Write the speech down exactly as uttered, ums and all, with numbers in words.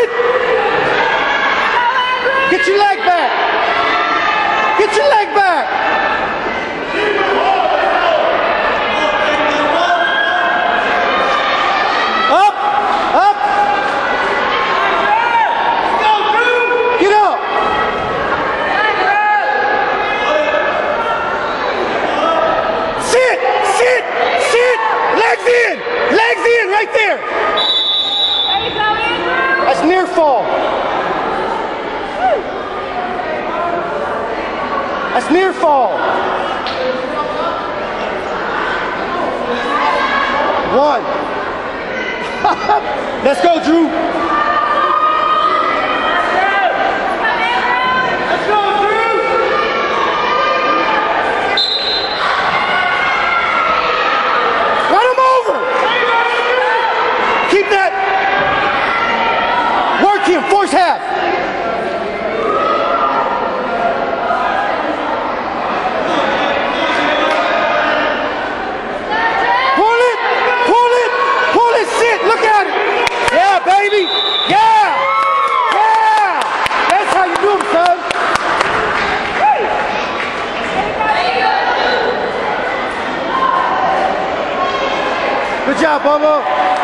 Sit. Get your leg back. Get your leg back. Up. Up. Get up. Sit. Sit. Sit. Legs in. Legs in right there. That's near fall. That's near fall. One. Let's go, Drew. Let's go, Drew. Run him over. Keep that. Work him. Force half. Baby, yeah, yeah, that's how you do them, son. Good job, Bubba.